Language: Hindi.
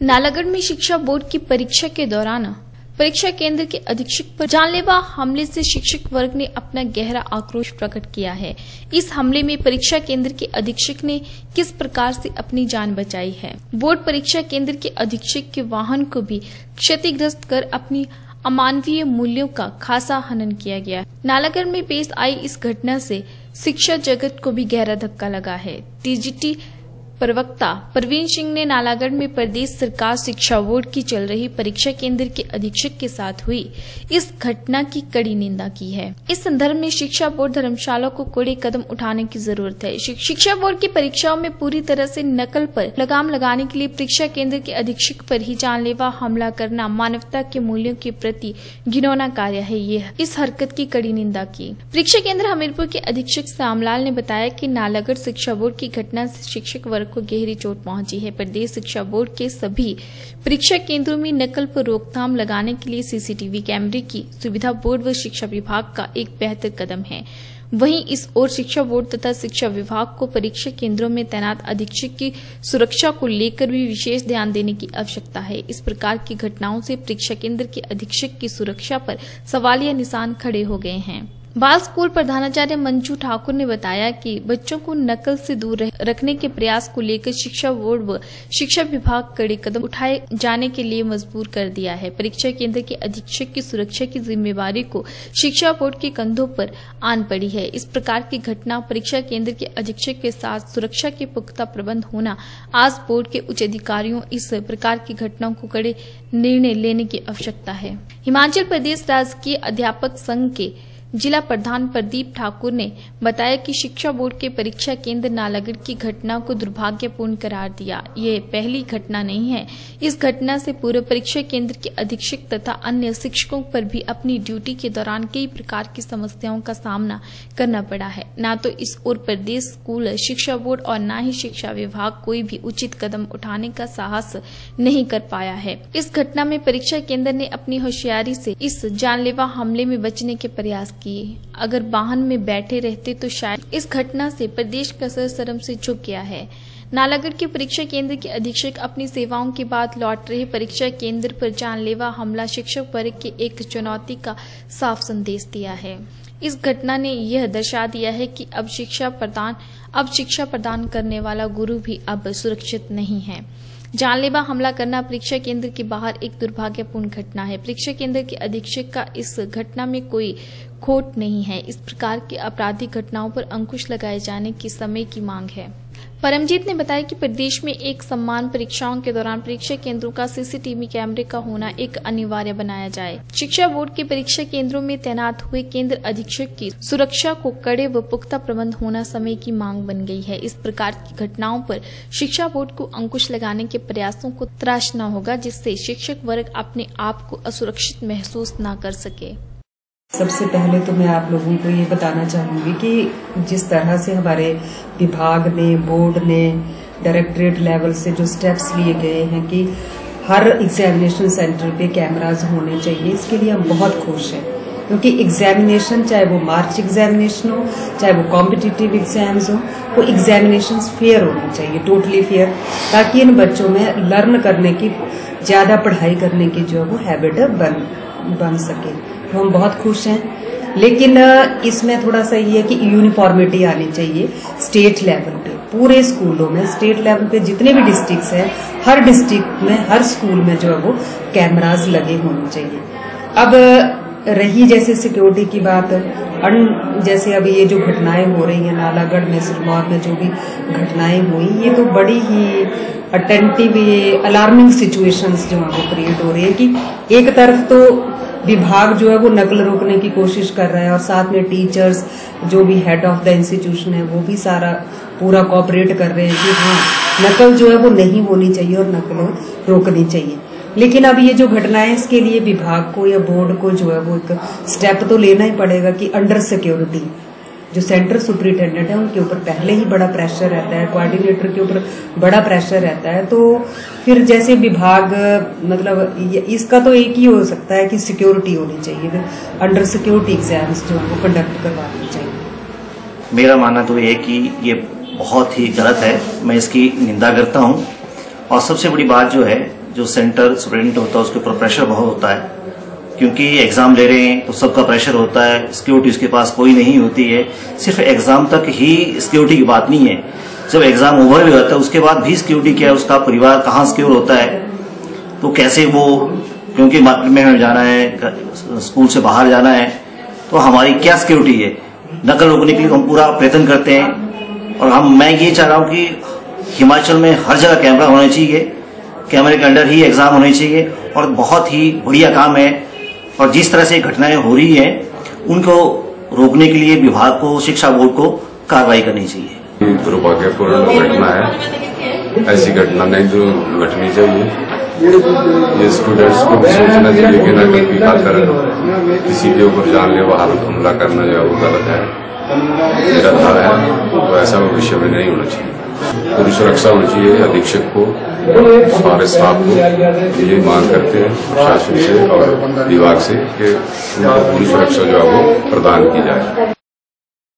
नालागढ़ में शिक्षा बोर्ड की परीक्षा के दौरान परीक्षा केंद्र के अधीक्षक पर जानलेवा हमले से शिक्षक वर्ग ने अपना गहरा आक्रोश प्रकट किया है। इस हमले में परीक्षा केंद्र के अधीक्षक ने किस प्रकार से अपनी जान बचाई है। बोर्ड परीक्षा केंद्र के अधीक्षक के वाहन को भी क्षतिग्रस्त कर अपनी अमानवीय मूल्यों का खासा हनन किया गया। नालागढ़ में पेश आई इस घटना से शिक्षा जगत को भी गहरा धक्का लगा है। टीजीटी प्रवक्ता परवीन सिंह ने नालागढ़ में प्रदेश सरकार शिक्षा बोर्ड की चल रही परीक्षा केंद्र के अधीक्षक के साथ हुई इस घटना की कड़ी निंदा की है। इस संदर्भ में शिक्षा बोर्ड धर्मशाला को कड़े कदम उठाने की जरूरत है। शिक्षा बोर्ड की परीक्षाओं में पूरी तरह से नकल पर लगाम लगाने के लिए परीक्षा केंद्र के अधीक्षक पर ही जानलेवा हमला करना मानवता के मूल्यों के प्रति घिनौना कार्य है। ये इस हरकत की कड़ी निंदा की। परीक्षा केंद्र हमीरपुर के अधीक्षक श्यामलाल ने बताया कि नालागढ़ शिक्षा बोर्ड की घटना से शिक्षक वर्ग को गहरी चोट पहुंची है। प्रदेश शिक्षा बोर्ड के सभी परीक्षा केंद्रों में नकल पर रोकथाम लगाने के लिए सीसीटीवी कैमरे की सुविधा बोर्ड व शिक्षा विभाग का एक बेहतर कदम है। वहीं इस ओर शिक्षा बोर्ड तथा शिक्षा विभाग को परीक्षा केंद्रों में तैनात अधीक्षक की सुरक्षा को लेकर भी विशेष ध्यान देने की आवश्यकता है। इस प्रकार की घटनाओं से परीक्षा केंद्र के अधीक्षक की सुरक्षा पर सवालिया निशान खड़े हो गए हैं। बाल स्कूल प्रधानाचार्य मंजू ठाकुर ने बताया कि बच्चों को नकल से दूर रखने के प्रयास को लेकर शिक्षा बोर्ड व शिक्षा विभाग कड़े कदम उठाए जाने के लिए मजबूर कर दिया है। परीक्षा केंद्र के अधीक्षक की सुरक्षा की जिम्मेवारी को शिक्षा बोर्ड के कंधों पर आन पड़ी है। इस प्रकार की घटना परीक्षा केंद्र के अधीक्षक के साथ सुरक्षा के पुख्ता प्रबंध होना, आज बोर्ड के उच्च अधिकारियों इस प्रकार की घटनाओं को कड़े निर्णय लेने की आवश्यकता है। हिमाचल प्रदेश राजकीय अध्यापक संघ के जिला प्रधान प्रदीप ठाकुर ने बताया कि शिक्षा बोर्ड के परीक्षा केंद्र नालागढ़ की घटना को दुर्भाग्यपूर्ण करार दिया। ये पहली घटना नहीं है। इस घटना से पूरे परीक्षा केंद्र के अधीक्षक तथा अन्य शिक्षकों पर भी अपनी ड्यूटी के दौरान कई प्रकार की समस्याओं का सामना करना पड़ा है। न तो इस ओर प्रदेश स्कूल शिक्षा बोर्ड और न ही शिक्षा विभाग कोई भी उचित कदम उठाने का साहस नहीं कर पाया है। इस घटना में परीक्षा केंद्र ने अपनी होशियारी से इस जानलेवा हमले में बचने के प्रयास किए। अगर वाहन में बैठे रहते तो शायद इस घटना से प्रदेश का सर शर्म से झुक गया है। नालागढ़ के परीक्षा केंद्र के अधीक्षक अपनी सेवाओं के बाद लौट रहे परीक्षा केंद्र पर जानलेवा हमला शिक्षक वर्ग की एक चुनौती का साफ संदेश दिया है। इस घटना ने यह दर्शा दिया है कि अब शिक्षा प्रदान करने वाला गुरु भी अब सुरक्षित नहीं है। जानलेवा हमला करना परीक्षा केंद्र के बाहर एक दुर्भाग्यपूर्ण घटना है। परीक्षा केंद्र के अधीक्षक का इस घटना में कोई खोट नहीं है। इस प्रकार की आपराधिक घटनाओं पर अंकुश लगाए जाने की समय की मांग है। परमजीत ने बताया कि प्रदेश में एक समान परीक्षाओं के दौरान परीक्षा केंद्रों का सीसीटीवी कैमरे का होना एक अनिवार्य बनाया जाए। शिक्षा बोर्ड के परीक्षा केंद्रों में तैनात हुए केंद्र अधीक्षक की सुरक्षा को कड़े व पुख्ता प्रबंध होना समय की मांग बन गई है। इस प्रकार की घटनाओं पर शिक्षा बोर्ड को अंकुश लगाने के प्रयासों को तराशना होगा, जिससे शिक्षक वर्ग अपने आप को असुरक्षित महसूस न कर सके। सबसे पहले तो मैं आप लोगों को ये बताना चाहूंगी कि जिस तरह से हमारे विभाग ने, बोर्ड ने, डायरेक्टरेट लेवल से जो स्टेप्स लिए गए हैं कि हर एग्जामिनेशन सेंटर पे कैमरास होने चाहिए, इसके लिए हम बहुत खुश हैं। क्योंकि एग्जामिनेशन, चाहे वो मार्च एग्जामिनेशन हो, चाहे वो कॉम्पिटिटिव एग्जाम्स हो, वो एग्जामिनेशन फेयर होने चाहिए, टोटली फेयर, ताकि इन बच्चों में लर्न करने की, ज्यादा पढ़ाई करने की जो है वो हैबिट बन सके। तो हम बहुत खुश हैं। लेकिन इसमें थोड़ा सा ये है कि यूनिफॉर्मिटी आनी चाहिए स्टेट लेवल पे, पूरे स्कूलों में, स्टेट लेवल पे जितने भी डिस्ट्रिक्ट्स हैं, हर डिस्ट्रिक्ट में, हर स्कूल में जो है वो कैमरास लगे होने चाहिए। अब रही जैसे सिक्योरिटी की बात, जैसे अभी ये जो घटनाएं हो रही हैं नालागढ़ में, सिरमौर में जो भी घटनाएं हुई, ये तो बड़ी ही अटेंटिव, ये अलार्मिंग सिचुएशंस जो है वो क्रिएट हो रही है कि एक तरफ तो विभाग जो है वो नकल रोकने की कोशिश कर रहा है और साथ में टीचर्स, जो भी हेड ऑफ द इंस्टीट्यूशन है, वो भी सारा पूरा कोऑपरेट कर रहे हैं कि हाँ, नकल जो है वो नहीं होनी चाहिए और नकल रोकनी चाहिए। लेकिन अब ये जो घटनाएं, इसके लिए विभाग को या बोर्ड को जो है वो एक स्टेप तो लेना ही पड़ेगा कि अंडर सिक्योरिटी जो सेंटर सुपरिटेंडेंट है उनके ऊपर पहले ही बड़ा प्रेशर रहता है, कोऑर्डिनेटर के ऊपर बड़ा प्रेशर रहता है। तो फिर जैसे विभाग, मतलब इसका तो एक ही हो सकता है कि सिक्योरिटी होनी चाहिए, अंडर सिक्योरिटी एग्जाम्स जो है वो कंडक्ट करवानी चाहिए। मेरा मानना तो ये है कि ये बहुत ही गलत है, मैं इसकी निंदा करता हूँ। और सबसे बड़ी बात जो है जो सेंटर सुपरिटेंडेंट होता है उसके ऊपर प्रेशर बहुत होता है, क्योंकि एग्जाम ले रहे हैं तो सबका प्रेशर होता है। सिक्योरिटी उसके पास कोई नहीं होती है। सिर्फ एग्जाम तक ही सिक्योरिटी की बात नहीं है, जब एग्जाम ओवर भी होता है उसके बाद भी सिक्योरिटी क्या है, उसका परिवार कहाँ सिक्योर होता है, तो कैसे वो, क्योंकि मार्केट में हमें जाना है, स्कूल से बाहर जाना है, तो हमारी क्या सिक्योरिटी है। नकल रोकने के लिए हम पूरा प्रयत्न करते हैं। और मैं ये चाह रहा हूँ कि हिमाचल में हर जगह कैमरा होना चाहिए, कैमरे के अंडर ही एग्जाम होने चाहिए, और बहुत ही बढ़िया काम है। और जिस तरह से घटनाएं हो रही हैं उनको रोकने के लिए विभाग को, शिक्षा बोर्ड को कार्रवाई करनी चाहिए। दुर्भाग्यपूर्ण घटना है, ऐसी घटना नहीं जो घटनी चाहिए। ये स्टूडेंट्स को भी सोचना चाहिए कि नकल की खातिर किसी के ऊपर जानलेवा हमला करना जो है वो गलत है, निराधार है, तो ऐसा भविष्य में नहीं होना चाहिए। पूरी सुरक्षा होनी चाहिए अधीक्षक को, सारे स्टाफ को। ये मांग करते हैं शासन से और विभाग से कि उनको पूरी सुरक्षा जो है वो प्रदान की जाए।